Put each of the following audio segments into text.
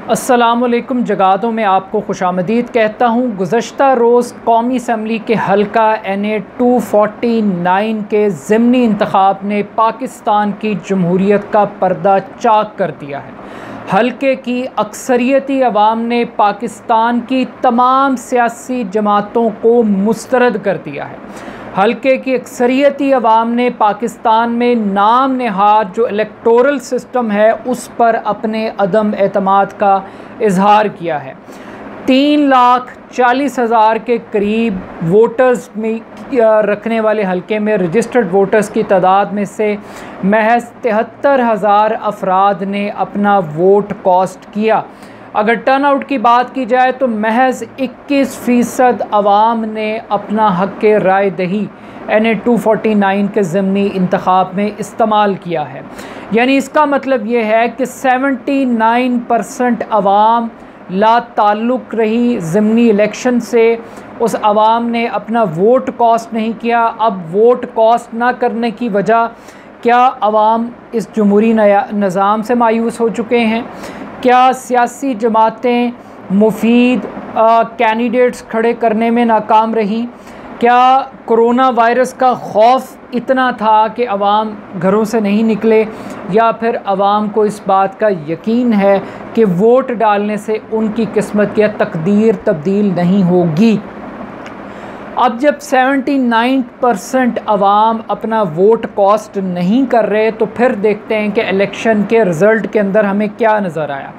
अस्सलामुअलैकुम। जगातों में आपको खुशामदीद कहता हूँ। गुज़श्ता रोज़ कौमी असम्बली के हल्का NA 249 के ज़िमनी इंतखाब ने पाकिस्तान की जमहूरियत का पर्दा चाक कर दिया है। हल्के की अक्सरियती अवाम ने पाकिस्तान की तमाम सियासी जमातों को मुस्तरद कर दिया है। हल्के की अक्सरियती अवाम ने पाकिस्तान में नाम नहाद जो इलेक्टोरल सिस्टम है उस पर अपने अदम एतमाद का इजहार किया है। 3,40,000 के करीब वोटर्स में रखने वाले हल्के में रजिस्टर्ड वोटर्स की तादाद में से महज 73,000 अफराद ने अपना वोट कास्ट किया। अगर टर्न आउट की बात की जाए तो महज 21% अवाम ने अपना हक़ राय दही NA 249 के ज़िमनी इंतखाब में इस्तेमाल किया है। यानी इसका मतलब ये है कि 79% अवाम ला ताल्लुक़ रही ज़िमनी इलेक्शन से। उस अवाम ने अपना वोट कास्ट नहीं किया। अब वोट कास्ट ना करने की वजह क्या अवाम इस जमहूरी निज़ाम से मायूस हो चुके हैं? क्या सियासी जमातें मुफीद कैंडिडेट्स खड़े करने में नाकाम रहीं? क्या कोरोना वायरस का खौफ इतना था कि अवाम घरों से नहीं निकले, या फिर अवाम को इस बात का यकीन है कि वोट डालने से उनकी किस्मत या तकदीर तब्दील नहीं होगी? अब जब 79% अवाम अपना वोट कास्ट नहीं कर रहे तो फिर देखते हैं कि इलेक्शन के रिज़ल्ट के अंदर हमें क्या नज़र आया।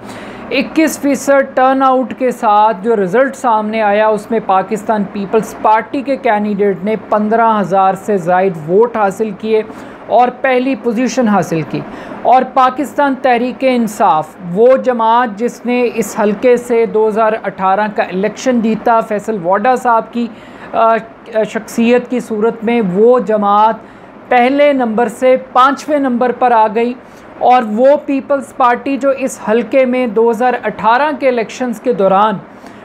21% टर्न आउट के साथ जो रिज़ल्ट सामने आया उसमें पाकिस्तान पीपल्स पार्टी के कैंडिडेट ने 15,000 से ज़ायद वोट हासिल किए और पहली पोजीशन हासिल की। और पाकिस्तान तहरीक इंसाफ, वो जमात जिसने इस हल्के से 2018 का इलेक्शन जीता फैसल वाडा साहब की शख्सियत की सूरत में, वो जमात पहले नंबर से 5वें नंबर पर आ गई। और वो पीपल्स पार्टी जो इस हल्के में 2018 के इलेक्शंस के दौरान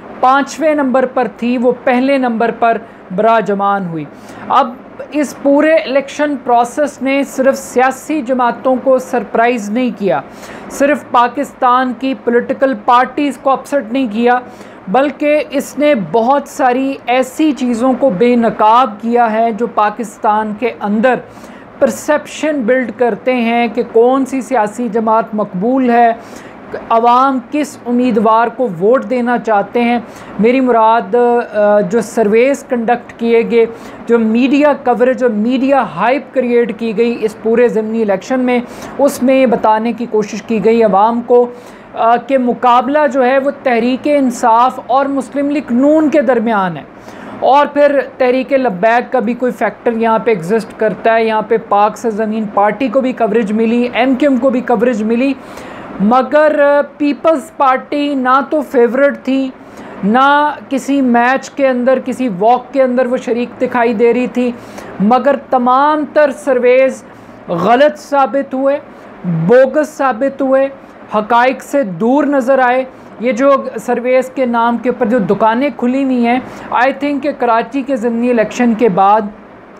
5वें नंबर पर थी, वो पहले नंबर पर बराजमान हुई। अब इस पूरे इलेक्शन प्रोसेस ने सिर्फ सियासी जमातों को सरप्राइज़ नहीं किया, सिर्फ पाकिस्तान की पॉलिटिकल पार्टीज़ को अपसेट नहीं किया, बल्कि इसने बहुत सारी ऐसी चीज़ों को बेनकाब किया है जो पाकिस्तान के अंदर परसेप्शन बिल्ड करते हैं कि कौन सी सियासी जमात मकबूल है, अवाम किस उम्मीदवार को वोट देना चाहते हैं। मेरी मुराद जो सर्वेस कंडक्ट किए गए, जो मीडिया कवरेज और मीडिया हाइप क्रिएट की गई इस पूरे ज़िमनी इलेक्शन में, उसमें बताने की कोशिश की गई अवाम को कि मुकाबला जो है वो तहरीक इंसाफ और मुस्लिम लीग नून के दरमियान है। और फिर तहरीक लब्बैक का भी कोई फैक्टर यहाँ पे एग्जिस्ट करता है। यहाँ पे पाक से ज़मीन पार्टी को भी कवरेज मिली, MQM को भी कवरेज मिली, मगर पीपल्स पार्टी ना तो फेवरेट थी, ना किसी मैच के अंदर, किसी वॉक के अंदर वो शरीक दिखाई दे रही थी। मगर तमाम तर सर्वेज़ गलत साबित हुए, बोगस साबित हुए, हक़ाइक़ से दूर नज़र आए। ये जो सर्वेस के नाम के ऊपर जो दुकानें खुली हुई हैं, आई थिंक कि कराची के ज़िमनी इलेक्शन के बाद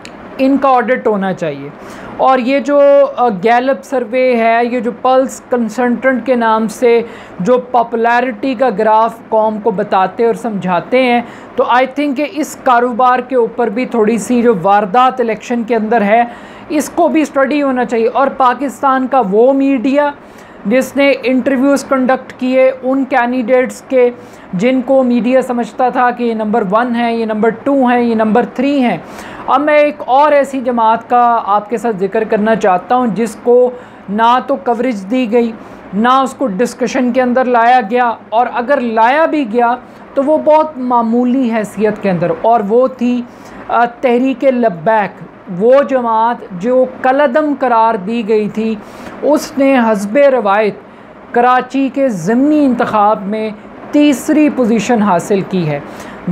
इनका ऑडिट होना चाहिए। और ये जो गैलप सर्वे है, ये जो पल्स कंसल्टेंट के नाम से जो पॉपुलैरिटी का ग्राफ कौम को बताते और समझाते हैं, तो आई थिंक कि इस कारोबार के ऊपर भी थोड़ी सी जो वारदात इलेक्शन के अंदर है, इसको भी स्टडी होना चाहिए। और पाकिस्तान का वो मीडिया जिसने इंटरव्यूज़ कंडक्ट किए उन कैंडिडेट्स के जिनको मीडिया समझता था कि ये नंबर 1 है, ये नंबर 2 है, ये नंबर 3 है। अब मैं एक और ऐसी जमात का आपके साथ जिक्र करना चाहता हूँ जिसको ना तो कवरेज दी गई, ना उसको डिस्कशन के अंदर लाया गया, और अगर लाया भी गया तो वो बहुत मामूली हैसियत के अंदर, और वो थी तहरीक लब्बैक। वो जमात जो कलअदम करार दी गई थी, उसने हस्बे रवायत कराची के ज़िमनी इंतखाब में तीसरी पोजीशन हासिल की है।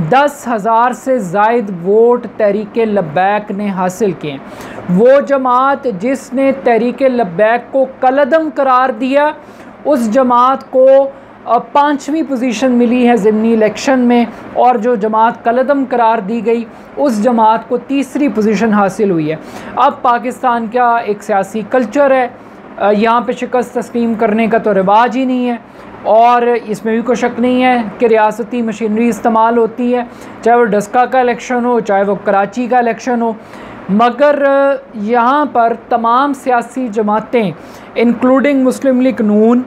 10,000 से ज़ायद वोट तहरीक लब्बैक ने हासिल किए। वो जमात जिसने तहरीक लब्बैक को कलअदम करार दिया, उस जमात को 5वीं पोजीशन मिली है ज़िमनी इलेक्शन में, और जो जमात कलअदम करार दी गई उस जमात को तीसरी पोजीशन हासिल हुई है। अब पाकिस्तान का एक सियासी कल्चर है, यहाँ पे शिकस्त तस्लीम करने का तो रिवाज ही नहीं है। और इसमें भी कोई शक नहीं है कि रियासती मशीनरी इस्तेमाल होती है, चाहे वो डस्का का इलेक्शन हो, चाहे वो कराची का इलेक्शन हो। मगर यहाँ पर तमाम सियासी जमातें इंक्लूडिंग मुस्लिम लीग नून,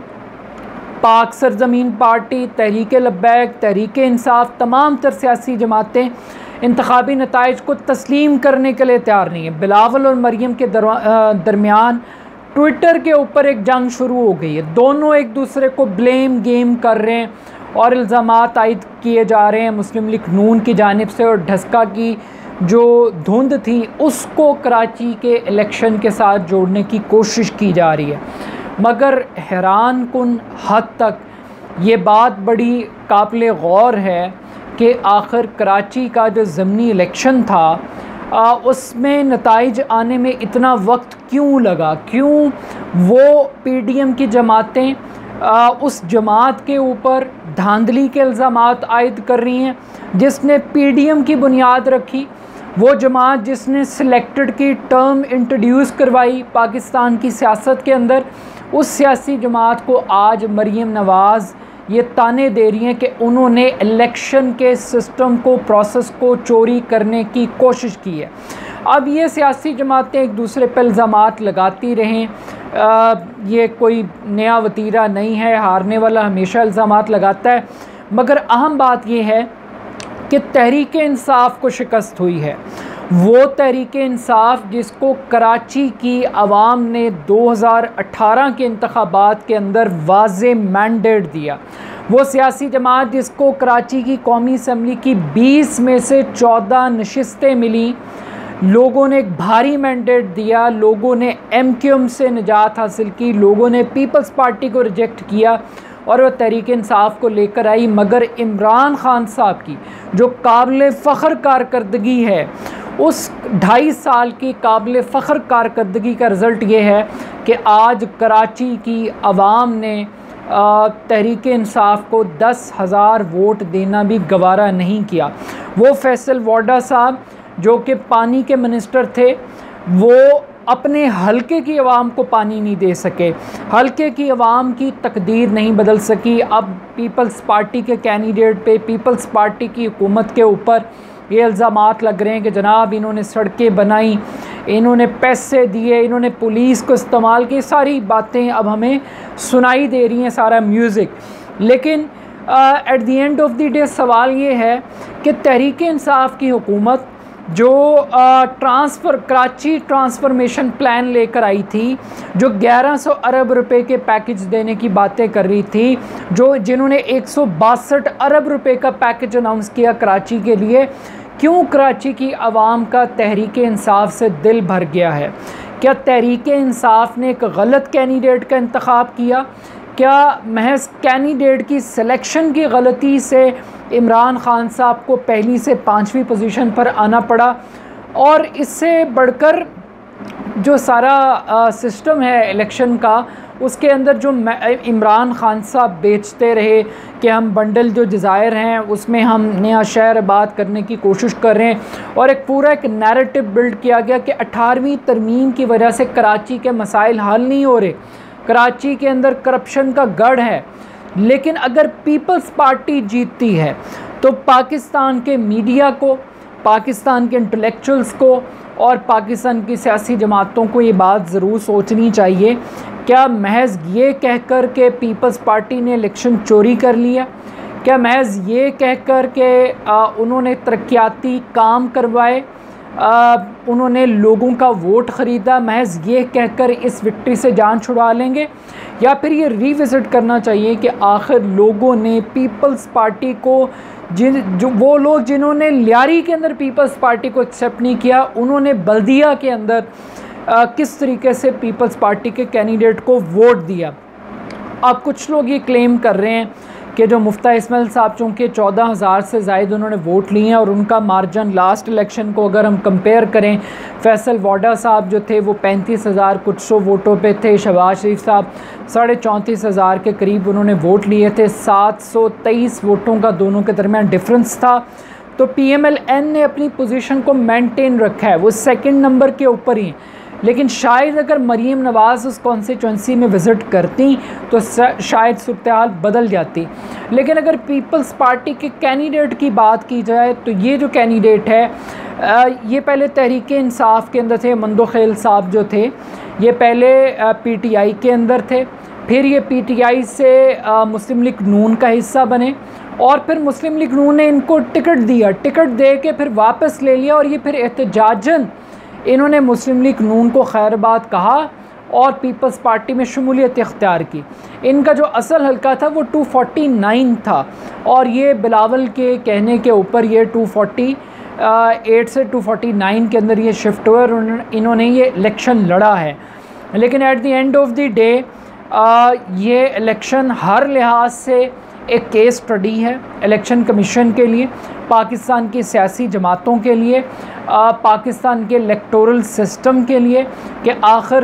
पाक सरजमीन पार्टी, तहरीक लब्बैक, तहरीक इंसाफ, तमाम तर सियासी जमातें इंतखाबी नताइज को तस्लीम करने के लिए तैयार नहीं है। बिलावल और मरियम के दरमियान ट्विटर के ऊपर एक जंग शुरू हो गई है। दोनों एक दूसरे को ब्लेम गेम कर रहे हैं और इल्ज़ामात आयद किए जा रहे हैं मुस्लिम लीग नून की जानिब से, और ढस्का की जो धुंध थी उसको कराची के इलेक्शन के साथ जोड़ने की कोशिश की जा रही है। मगर हैरान कुन हद तक ये बात बड़ी काबिल गौर है कि आखिर कराची का जो ज़मीनी इलेक्शन था उसमें नताइज आने में इतना वक्त क्यों लगा, क्यों वो पीडीएम की जमातें उस जमात के ऊपर धांधली के इल्ज़ामात आयद कर रही हैं जिसने पीडीएम की बुनियाद रखी, वो जमात जिसने सिलेक्टेड की टर्म इंट्रोड्यूस करवाई पाकिस्तान की सियासत के अंदर, उस सियासी जमात को आज मरीम नवाज़ ये ताने दे रही हैं कि उन्होंने इलेक्शन के सिस्टम को, प्रोसेस को चोरी करने की कोशिश की है। अब ये सियासी जमातें एक दूसरे पर इल्ज़ामात लगाती रहें, ये कोई नया वतीरा नहीं है, हारने वाला हमेशा इल्ज़ामात लगाता है। मगर अहम बात ये है कि तहरीक इंसाफ को शिकस्त हुई है। वो तहरीक इंसाफ जिसको कराची की आवाम ने 2018 के इंतखाबात के अंदर वाज़े मैंडेट दिया, वो सियासी जमात जिसको कराची की कौमी असम्बली की 20 में से 14 नशिस्तें मिली, लोगों ने एक भारी मैंडेट दिया, लोगों ने MQM से निजात हासिल की, लोगों ने पीपल्स पार्टी को रिजेक्ट किया और वह तहरीक इंसाफ को लेकर आई। मगर इमरान खान साहब की जो काबिल फ़ख्र कारकर्दगी है, उस 2.5 साल की काबिल फ़ख्र कारकर्दगी का रिज़ल्ट ये है कि आज कराची की आवाम ने तहरीक इंसाफ को 10,000 वोट देना भी गवारा नहीं किया। वो फैसल वाडा साहब जो कि पानी के मिनिस्टर थे, वो अपने हलके की आवाम को पानी नहीं दे सके, हलके की आवाम की तकदीर नहीं बदल सकी। अब पीपल्स पार्टी के कैंडिडेट पे, पीपल्स पार्टी की हुकूमत के ऊपर ये इल्ज़ामात लग रहे हैं कि जनाब इन्होंने सड़कें बनाई, इन्होंने पैसे दिए, इन्होंने पुलिस को इस्तेमाल की, सारी बातें अब हमें सुनाई दे रही हैं, सारा म्यूज़िक। लेकिन at the end of the day सवाल ये है कि तहरीक इंसाफ की हुकूमत जो कराची ट्रांसफॉर्मेशन प्लान लेकर आई थी, जो 1100 अरब रुपए के पैकेज देने की बातें कर रही थी, जिन्होंने 162 अरब रुपए का पैकेज अनाउंस किया कराची के लिए, क्यों कराची की आवाम का तहरीक इंसाफ से दिल भर गया है? क्या तहरीक इंसाफ ने एक गलत कैंडिडेट का इंतखाब किया? क्या महज कैंडिडेट की सिलेक्शन की गलती से इमरान खान साहब को पहली से 5वीं पोजीशन पर आना पड़ा? और इससे बढ़कर जो सारा सिस्टम है इलेक्शन का, उसके अंदर जो इमरान खान साहब बेचते रहे कि हम बंडल जो जज़ायर हैं उसमें हम नया शहर आबाद करने की कोशिश कर रहे हैं, और एक पूरा एक नैरेटिव बिल्ड किया गया कि 18वीं तरमीम की वजह से कराची के मसाइल हल नहीं हो रहे, कराची के अंदर करप्शन का गढ़ है। लेकिन अगर पीपल्स पार्टी जीतती है तो पाकिस्तान के मीडिया को, पाकिस्तान के इंटेलेक्चुअल्स को और पाकिस्तान की सियासी जमातों को ये बात ज़रूर सोचनी चाहिए, क्या महज ये कहकर के पीपल्स पार्टी ने इलेक्शन चोरी कर लिया? क्या महज ये कहकर के उन्होंने तरक्याती काम करवाए, उन्होंने लोगों का वोट ख़रीदा, महज ये कहकर इस विक्ट्री से जान छुड़ा लेंगे? या फिर ये रिविज़िट करना चाहिए कि आखिर लोगों ने पीपल्स पार्टी को, वो लोग जिन्होंने लियारी के अंदर पीपल्स पार्टी को एक्सेप्ट नहीं किया, उन्होंने बल्दिया के अंदर किस तरीके से पीपल्स पार्टी के कैंडिडेट को वोट दिया। अब कुछ लोग ये क्लेम कर रहे हैं कि जो मुफ्ता इस्माइल साहब, चूँकि 14,000 से ज़ायद उन्होंने वोट लिए हैं और उनका मार्जिन लास्ट इलेक्शन को अगर हम कंपेयर करें, फैसल वाडा साहब जो थे वो 35,000 कुछ सौ वोटों पे थे, शहबाज शरीफ साहब 34,500 के करीब उन्होंने वोट लिए थे, 723 वोटों का दोनों के दरमियान डिफरेंस था। तो PMLN ने अपनी पोजीशन को मेंटेन रखा है, वो सेकंड नंबर के ऊपर ही। लेकिन शायद अगर मरीम नवाज़ उस कॉन्स्टिट्यूंसी में विज़िट करती तो शायद सूरत हाल बदल जाती। लेकिन अगर पीपल्स पार्टी के कैंडिडेट की बात की जाए तो ये जो कैंडिडेट है ये पहले तहरीक इंसाफ के अंदर थे। मंदो खेल साहब जो थे ये पहले PTI के अंदर थे, फिर ये PTI से मुस्लिम लीग नून का हिस्सा बने और फिर मुस्लिम लीग नून ने इनको टिकट दिया, टिकट दे के फिर वापस ले लिया और ये फिर एहतजाजन इन्होंने मुस्लिम लीग नून को खैरबाद कहा और पीपल्स पार्टी में शमूलियत इख्तियार की। इनका जो असल हल्का था वो 249 था और ये बिलावल के कहने के ऊपर ये 248 से 249 के अंदर ये शिफ्ट हुए और इन्होंने ये इलेक्शन लड़ा है। लेकिन at the end of the day ये इलेक्शन हर लिहाज से एक केस स्टडी है इलेक्शन कमीशन के लिए, पाकिस्तान की सियासी जमातों के लिए, पाकिस्तान के इलेक्टोरल सिस्टम के लिए कि आखिर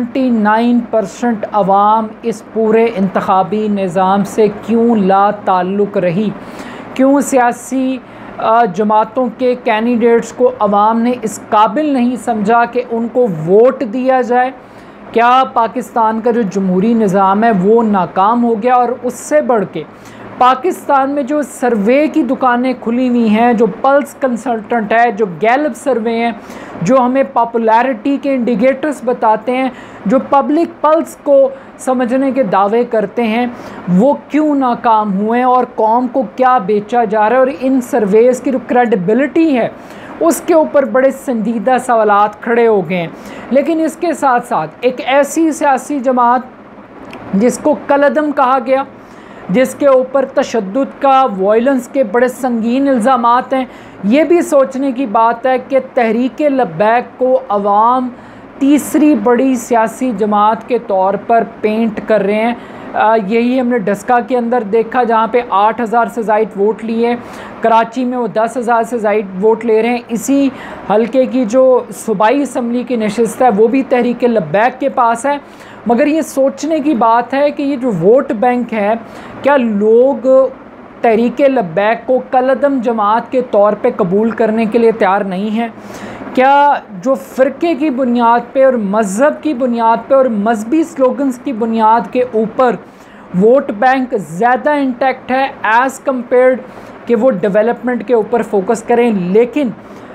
79% अवाम इस पूरे इंतखाबी निज़ाम से क्यों ला ताल्लुक़ रही, क्यों सियासी जमातों के कैंडिडेट्स को अवाम ने इस काबिल नहीं समझा कि उनको वोट दिया जाए। क्या पाकिस्तान का जो जमहूरी निज़ाम है वो नाकाम हो गया? और उससे बढ़ के पाकिस्तान में जो सर्वे की दुकानें खुली हुई हैं, जो पल्स कंसल्टेंट है, जो गैलप सर्वे हैं, जो हमें पॉपुलैरिटी के इंडिकेटर्स बताते हैं, जो पब्लिक पल्स को समझने के दावे करते हैं, वो क्यों नाकाम हुए और कौम को क्या बेचा जा रहा है? और इन सर्वेज़ की जो क्रेडिबिलिटी है उसके ऊपर बड़े संजीदा सवालात खड़े हो गए हैं। लेकिन इसके साथ साथ एक ऐसी सियासी जमात जिसको कलअदम कहा गया, जिसके ऊपर तशद्दुद का, वायलेंस के बड़े संगीन इल्ज़ामात हैं, ये भी सोचने की बात है कि तहरीक लब्बैक को अवाम तीसरी बड़ी सियासी जमात के तौर पर पेंट कर रहे हैं। यही हमने डस्का के अंदर देखा जहाँ पे 8000 से ज़ायद वोट लिए, कराची में वो 10,000 से ज़ायद वोट ले रहे हैं। इसी हलके की जो सूबाई असम्बली की नशिस्त है वो भी तहरीक लब्बैक के पास है। मगर ये सोचने की बात है कि ये जो वोट बैंक है, क्या लोग तहरीक लब्बैक को कलअदम जमात के तौर पे कबूल करने के लिए तैयार नहीं हैं? क्या जो फ़िरके की बुनियाद पे और मज़हब की बुनियाद पे और मजहबी स्लोगन्स की बुनियाद के ऊपर वोट बैंक ज़्यादा इंटैक्ट है एज़ कम्पेयर्ड कि वो डेवलपमेंट के ऊपर फोकस करें? लेकिन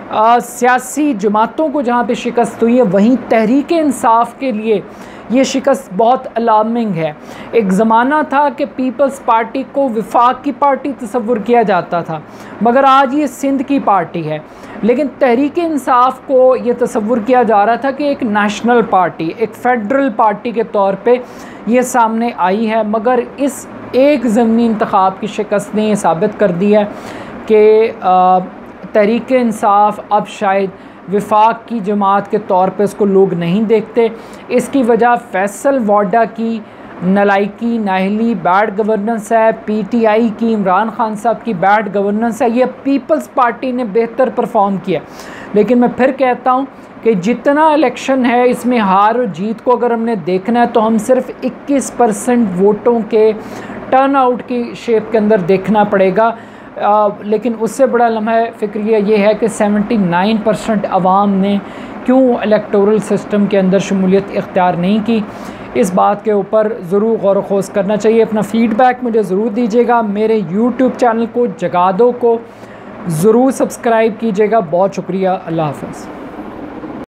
सियासी जमातों को जहाँ पे शिकस्त हुई है, वहीं तहरीक इंसाफ के लिए ये शिकस्त बहुत अलार्मिंग है। एक ज़माना था कि पीपल्स पार्टी को विफाक की पार्टी तस्वुर किया जाता था, मगर आज ये सिंध की पार्टी है। लेकिन तहरीक इंसाफ को ये तस्वुर किया जा रहा था कि एक नेशनल पार्टी, एक फेडरल पार्टी के तौर पे ये सामने आई है। मगर इस एक ज़मीनी इंतखाब की शिकस्त ने ये साबित कर दिया है कि तहरीक इंसाफ अब शायद विफाक की जमात के तौर पे उसको लोग नहीं देखते। इसकी वजह फैसल वाडा की नलायकी, नाहली, बैड गवर्नेंस है, PTI की, इमरान खान साहब की बैड गवर्नेंस है। ये पीपल्स पार्टी ने बेहतर परफॉर्म किया। लेकिन मैं फिर कहता हूँ कि जितना इलेक्शन है इसमें हार और जीत को अगर हमने देखना है तो हम सिर्फ 21% वोटों के टर्न आउट की शेप के अंदर देखना पड़ेगा। लेकिन उससे बड़ा लम्हा फ़िक्रिया ये है कि 79% अवाम ने क्यों इलेक्टोरल सिस्टम के अंदर शमूलियत इख्तियार नहीं की। इस बात के ऊपर ज़रूर गौर व खोज करना चाहिए। अपना फ़ीडबैक मुझे ज़रूर दीजिएगा। मेरे YouTube चैनल को जगादो को ज़रूर सब्सक्राइब कीजिएगा। बहुत शुक्रिया। अल्लाह हाफ़िज़।